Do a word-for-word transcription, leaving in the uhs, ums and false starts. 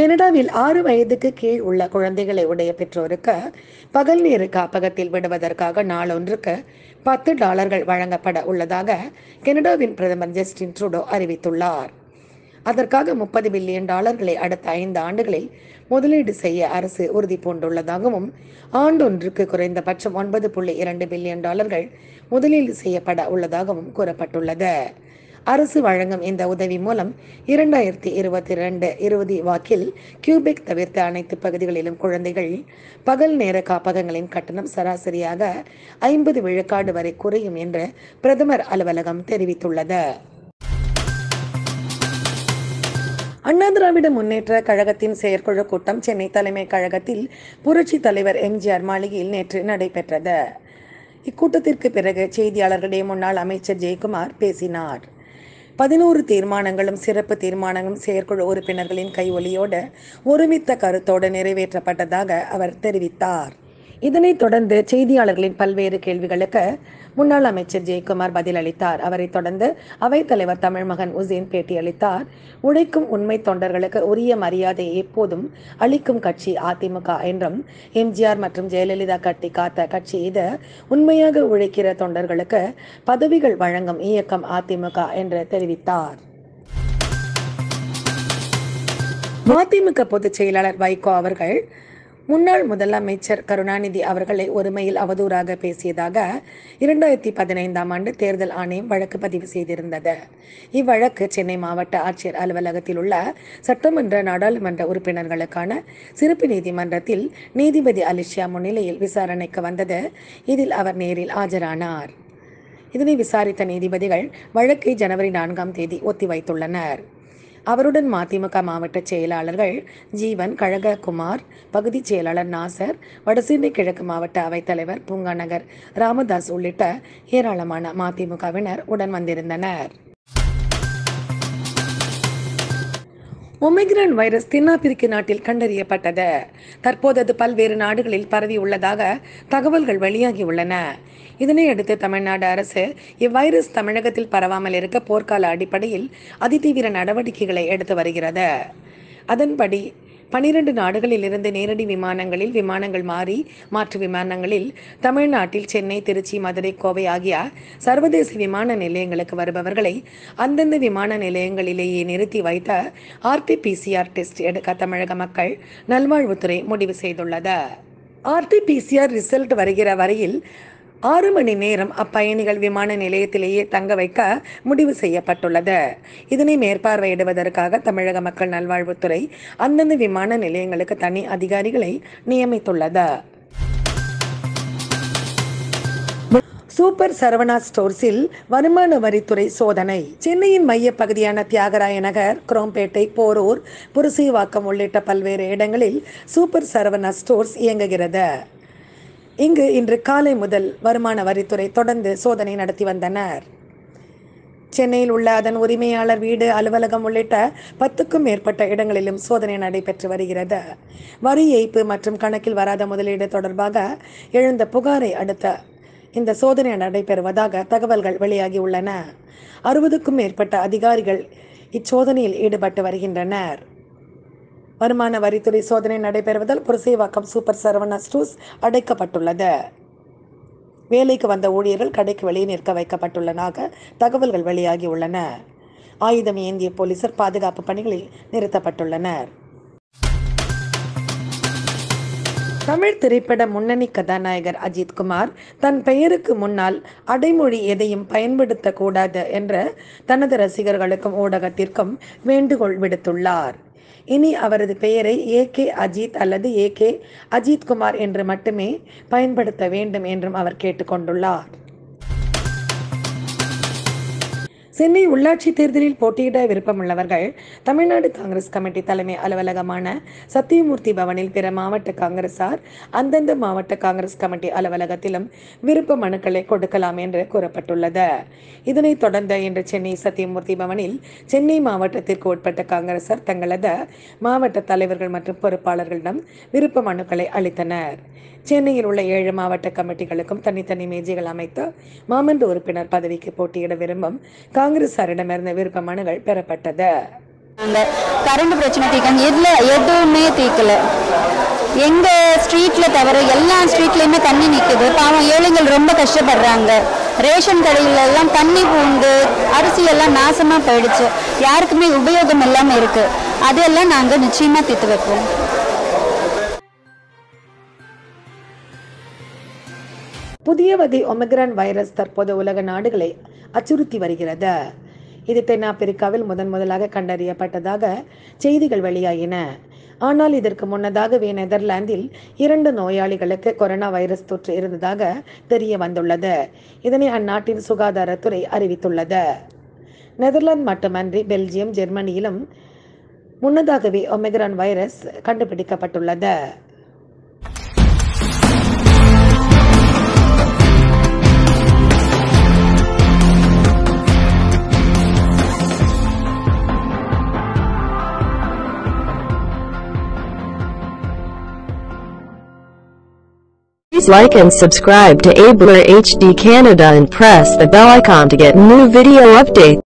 கனடாவில் ஆறு வயதுக்கு கீழ் உள்ள குழந்தைகளை உடைய பெற்றோருக்கு பகல் நேர காப்பகத்தில் விடுவதற்காக நாளொன்றுக்கு பத்து டாலர்கள் வழங்கப்பட உள்ளதாக கனடாவின் பிரதமர் ஜஸ்டின் ட்ரூடோ அறிவித்துள்ளார். அதற்காக முப்பது பில்லியன் டாலர்களை அடுத்த ஐந்து ஆண்டுகளில் முதலீடு செய்ய அரசு உறுதி பூண்டுள்ளதாகவும் ஆண்டொன்றுக்கு குறைந்தபட்சம் ஒன்பது புள்ளி இரண்டு பில்லியன் டாலர்கள் முதலீடு செய்யப்பட உள்ளதாகவும் கூறப்பட்டுள்ளது. அரசு வழங்கும் இந்த உதவி மூலம் இரண்டாயிரத்தி இருபத்தி இரண்டு இருபது வாக்கில் கியூபெக் தவிர்த்த அனைத்து பகுதிகளிலும் குழந்தைகள் பகல் நேர காப்பகங்களின் கட்டணம் சராசரியாக ஐம்பது விழுக்காடு வரை குறையும் என்று பிரதமர் அலுவலகம் தெரிவித்துள்ளது. அண்ணா திராவிட முன்னேற்ற கழகத்தின் செயற்குழு கூட்டம் சென்னை தலைமை கழகத்தில் புரட்சி தலைவர் எம்ஜிஆர் மாளிகையில் நேற்று நடைபெற்றது. இக்கூட்டத்திற்கு பிறகு செய்தியாளர்களிடையே முன்னாள் அமைச்சர் ஜெயக்குமார் பேசினார். பதினோரு தீர்மானங்களும் சிறப்பு தீர்மானங்களும் செயற்குழு உறுப்பினர்களின் கையொலியோடு ஒருமித்த கருத்தோடு நிறைவேற்றப்பட்டதாக அவர் தெரிவித்தார். இதனைத் தொடர்ந்து செய்தியாளர்களின் பல்வேறு கேள்விகளுக்கு முன்னாள் அமைச்சர் ஜெயக்குமார் பதிலளித்தார். அவரை தொடர்ந்து அவைத்தலைவர் தமிழ்மகன் உசேன் பேட்டியளித்தார். உழைக்கும் உண்மை தொண்டர்களுக்கு உரிய மரியாதை எப்போதும் அளிக்கும் கட்சி அதிமுக என்றும், எம்ஜிஆர் மற்றும் ஜெயலலிதா கட்டி காத்த கட்சி இது, உண்மையாக உழைக்கிற தொண்டர்களுக்கு பதவிகள் வழங்கும் இயக்கம் அதிமுக என்று தெரிவித்தார். மதிமுக பொதுச் செயலாளர் வைகோ அவர்கள் முன்னாள் முதலமைச்சர் கருணாநிதி அவர்களை ஒருமையில் அவதூறாக பேசியதாக இரண்டாயிரத்தி பதினைந்தாம் ஆண்டு தேர்தல் ஆணையம் வழக்கு பதிவு செய்திருந்தது. இவ்வழக்கு சென்னை மாவட்ட ஆட்சியர் அலுவலகத்தில் உள்ள சட்டமன்ற நாடாளுமன்ற உறுப்பினர்களுக்கான சிறப்பு நீதிமன்றத்தில் நீதிபதி அலிஷியா முன்னிலையில் விசாரணைக்கு வந்தது. இதில் அவர் நேரில் ஆஜரானார். இதனை விசாரித்த நீதிபதிகள் வழக்கை ஜனவரி நான்காம் தேதி ஒத்திவைத்துள்ளனர். அவருடன் மதிமுக மாவட்ட செயலாளர்கள் ஜீவன், கழககுமார், பகுதி செயலாளர் நாசர், வடசென்னை கிழக்கு மாவட்ட அவைத்தலைவர் பூங்காநகர் ராமதாஸ் உள்ளிட்ட ஏராளமான மதிமுகவினர் உடன் வந்திருந்தனர். ஒமிக்ரான் வைரஸ் தென்னாப்பிரிக்க நாட்டில் கண்டறியப்பட்டது. தற்போது அது பல்வேறு நாடுகளில் பரவி உள்ளதாக தகவல்கள் வெளியாகியுள்ளன. இதனையடுத்து தமிழ்நாடு அரசு இவ்வைரஸ் தமிழகத்தில் பரவாமல் இருக்க போர்க்கால அடிப்படையில் அதிதீவிர நடவடிக்கைகளை எடுத்து வருகிறது. அதன்படி பனிரெண்டு நாடுகளில் இருந்து நேரடி விமானங்களில் விமானங்கள் மாறி மாற்று விமானங்களில் தமிழ்நாட்டில் சென்னை, திருச்சி, மதுரை, கோவை ஆகிய சர்வதேச விமான நிலையங்களுக்கு வருபவர்களை அந்தந்த விமான நிலையங்களிலேயே நிறுத்தி வைத்த ஆர்டி பிசிஆர் டெஸ்ட் எடுக்க தமிழக மக்கள் நல்வாழ்வுத்துறை முடிவு செய்துள்ளது. ஆர்டி பிசிஆர் ரிசல்ட் வருகிற வரையில் ஆறு மணி நேரம் அப்பயணிகள் விமான நிலையத்திலேயே தங்க வைக்க முடிவு செய்யப்பட்டுள்ளது. இதனை மேற்பார்வையிடுவதற்காக தமிழக மக்கள் நல்வாழ்வுத்துறை அந்தந்த விமான நிலையங்களுக்கு தனி அதிகாரிகளை நியமித்துள்ளது. சூப்பர் சரவணா ஸ்டோர்ஸில் வருமான வரித்துறை சோதனை. சென்னையின் மைய பகுதியான தியாகராய நகர், குரோம்பேட்டை, போரூர், புரசைவாக்கம் உள்ளிட்ட பல்வேறு இடங்களில் சூப்பர் சரவணா ஸ்டோர்ஸ் இயங்குகிறது. இங்கு இன்று காலை முதல் வருமான வரித்துறை தொடர்ந்து சோதனை நடத்தி வந்தனர். சென்னையில் உள்ள அதன் உரிமையாளர் வீடு, அலுவலகம் உள்ளிட்ட பத்துக்கும் மேற்பட்ட இடங்களிலும் சோதனை நடைபெற்று வருகிறது. வரி ஏய்ப்பு மற்றும் கணக்கில் வராத முதலீடு தொடர்பாக எழுந்த புகாரை அடுத்த இந்த சோதனை நடைபெறுவதாக தகவல்கள் வெளியாகியுள்ளன. அறுபதுக்கும் மேற்பட்ட அதிகாரிகள் இச்சோதனையில் ஈடுபட்டு வருகின்றனர். வருமான வரித்துறை சோதனை நடைபெறுவதால் புரசைவாக்கம் சூப்பர் சரவணா ஸ்டோர்ஸ் அடைக்கப்பட்டுள்ளது. வேலைக்கு வந்த ஊழியர்கள் கடைக்கு வெளியே நிற்க வைக்கப்பட்டுள்ளதாக தகவல்கள் வெளியாகியுள்ளன. ஆயுதம் ஏந்திய போலீசார் பாதுகாப்பு பணிகளில் நிறுத்தப்பட்டுள்ளனர். தமிழ் திரைப்பட முன்னணி கதாநாயகர் அஜித்குமார் தன் பெயருக்கு முன்னால் அடைமொழி எதையும் பயன்படுத்தக்கூடாது என்று தனது ரசிகர்களுக்கும் ஊடகத்திற்கும் வேண்டுகோள் விடுத்துள்ளார். இனி அவரது பெயரை ஏ கே அஜித் அல்லது ஏ கே அஜித்குமார் என்று மட்டுமே பயன்படுத்த வேண்டும் என்றும் அவர் கேட்டுக்கொண்டுள்ளார். சென்னை உள்ளாட்சி தேர்தலில் போட்டியிட விருப்பமுள்ளவர்கள் தமிழ்நாடு காங்கிரஸ் கமிட்டி தலைமை அலுவலகமான சத்தியமூர்த்தி பவனில் பிற மாவட்ட காங்கிரசார் அந்தந்த மாவட்ட காங்கிரஸ் கமிட்டி அலுவலகத்திலும் விருப்ப மனுக்களை கொடுக்கலாம் என்று கூறப்பட்டுள்ளது. இதனைத் தொடர்ந்து இன்று சென்னை சத்தியமூர்த்தி பவனில் சென்னை மாவட்டத்திற்கு உட்பட்ட காங்கிரசார் தங்களது மாவட்ட தலைவர்கள் மற்றும் பொறுப்பாளர்களிடம் விருப்ப மனுக்களை அளித்தனர். சென்னையில் உள்ள ஏழு மாவட்ட கமிட்டிகளுக்கும் தனித்தனி மேஜைகள் அமைத்து மாமன்ற உறுப்பினர் பதவிக்கு போட்டியிட விரும்பும் காங்கிரசாரிடமிருந்து விருப்ப மனுகள் பெறப்பட்டது. கரண்ட் பிரச்சனை தீர்க்காங்க, எதுல எதுவுமே தீர்க்கல. எங்க ஸ்ட்ரீட்ல தவிர எல்லா ஸ்ட்ரீட்லயுமே தண்ணி நிக்குது. பாவம் ஏழைகள் ரொம்ப கஷ்டப்படுறாங்க. ரேஷன் கடையில எல்லாம் தண்ணி பூந்து அரிசி எல்லாம் நாசமா போயிடுச்சு. யாருக்குமே உபயோகம் இல்லாம இருக்கு. அதெல்லாம் நாங்க நிச்சயமா தீர்த்து வைப்போம். புதிய வகை ஒமிக்ரான் வைரஸ் தற்போது உலக நாடுகளை அச்சுறுத்தி வருகிறது. இது தென்னாப்பிரிக்காவில் முதன் முதலாக கண்டறியப்பட்டதாக செய்திகள் வெளியாயின. ஆனால் இதற்கு முன்னதாகவே நெதர்லாந்தில் இரண்டு நோயாளிகளுக்கு கொரோனா வைரஸ் தொற்று இருந்ததாக தெரிய வந்துள்ளது. இதனை அந்நாட்டின் சுகாதாரத்துறை அறிவித்துள்ளது. நெதர்லாந்து மட்டுமன்றி பெல்ஜியம், ஜெர்மனியிலும் முன்னதாகவே ஒமிக்ரான் வைரஸ் கண்டுபிடிக்கப்பட்டுள்ளது. Please like and subscribe to Abler H D Canada and press the bell icon to get new video updates.